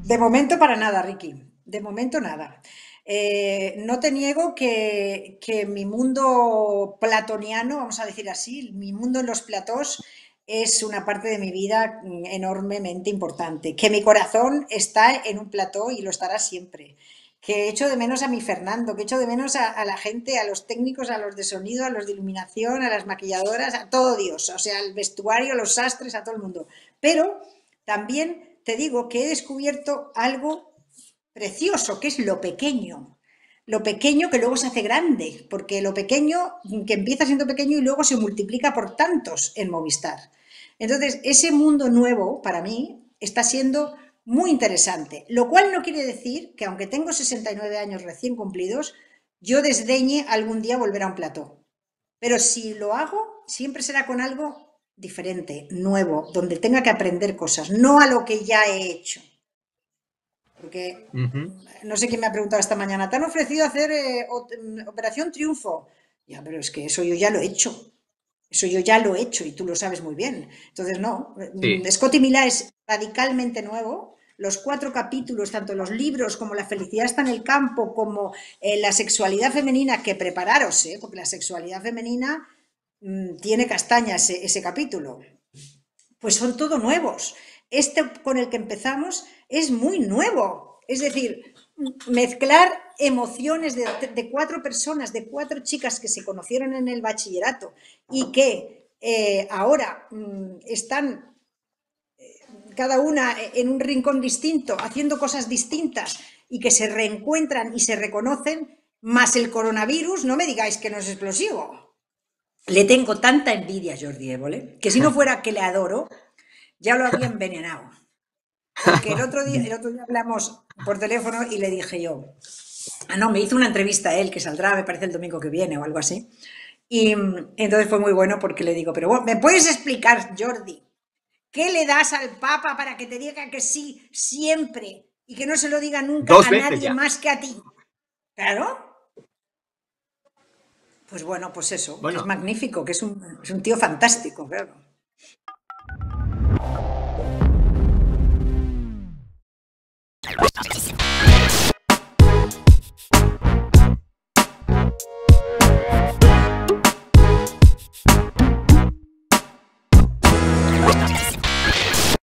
De momento para nada, Ricky. De momento nada. No te niego que mi mundo platoniano, vamos a decir así, mi mundo en los platós es una parte de mi vida enormemente importante. Que mi corazón está en un plató y lo estará siempre. Que echo de menos a mi Fernando, que echo de menos a la gente, a los técnicos, a los de sonido, a los de iluminación, a las maquilladoras, a todo Dios, o sea, al vestuario, a los sastres, a todo el mundo. Pero también te digo que he descubierto algo precioso, que es lo pequeño. Lo pequeño que luego se hace grande, porque lo pequeño que empieza siendo pequeño y luego se multiplica por tantos en Movistar. Entonces, ese mundo nuevo para mí está siendo muy interesante, lo cual no quiere decir que aunque tengo 69 años recién cumplidos, yo desdeñe algún día volver a un plató. Pero si lo hago, siempre será con algo diferente, nuevo, donde tenga que aprender cosas, no a lo que ya he hecho. Porque Ujú. no sé quién me ha preguntado esta mañana, ¿te han ofrecido hacer Operación Triunfo? Ya, pero es que eso yo ya lo he hecho. Eso yo ya lo he hecho y tú lo sabes muy bien. Entonces, no. Sí. Scotty Milá es radicalmente nuevo. Los 4 capítulos, tanto los libros como La felicidad está en el campo, como la sexualidad femenina, que prepararos, porque la sexualidad femenina tiene castañas ese capítulo. Pues son todo nuevos. Este con el que empezamos es muy nuevo. Es decir, mezclar emociones de 4 personas, de 4 chicas que se conocieron en el bachillerato y que ahora están cada una en un rincón distinto, haciendo cosas distintas y que se reencuentran y se reconocen, más el coronavirus, no me digáis que no es explosivo. Le tengo tanta envidia a Jordi Évole, que si no fuera que le adoro, ya lo había envenenado. Porque el otro día hablamos por teléfono y le dije yo, no, me hizo una entrevista a él que saldrá, me parece el domingo que viene o algo así. Y entonces fue muy bueno porque le digo, pero bueno, ¿me puedes explicar, Jordi, qué le das al Papa para que te diga que sí siempre y que no se lo diga nunca Dos a veces nadie ya. más que a ti? Claro, pues bueno, pues eso, que es Bueno, magnífico, que es un tío fantástico, claro.